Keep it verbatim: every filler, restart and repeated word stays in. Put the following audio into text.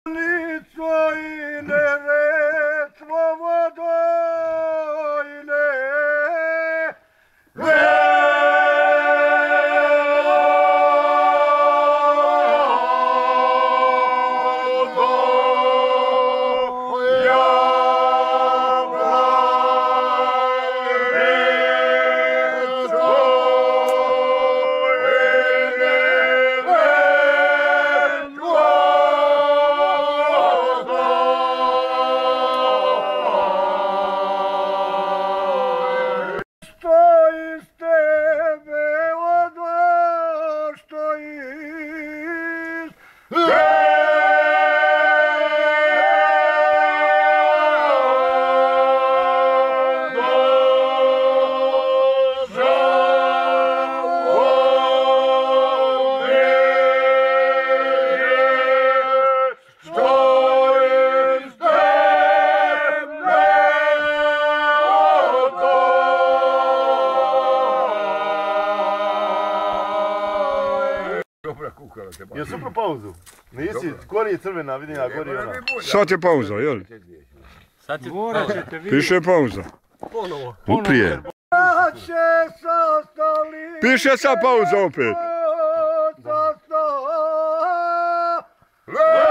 Jel super pauzu? Nisi, ko nije crvena, vidim ja gori ona. Sad je pauza, jel? Sad je pauza. Piše pauza. Ponovo. Uprije. Piše sad pauza opet.